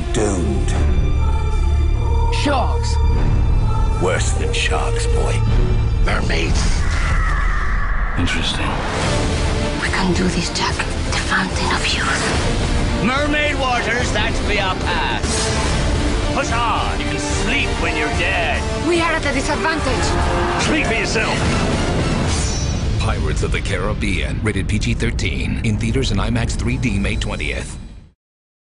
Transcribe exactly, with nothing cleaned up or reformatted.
doomed. Sharks! Worse than sharks, boy. Mermaids. Interesting. We can do this, Jack. The fountain of youth. Mermaid waters, that's be our pass. Push on. You can sleep when you're dead. We are at a disadvantage. Speak for yourself. Pirates of the Caribbean, rated P G thirteen. In theaters and IMAX three D May twentieth.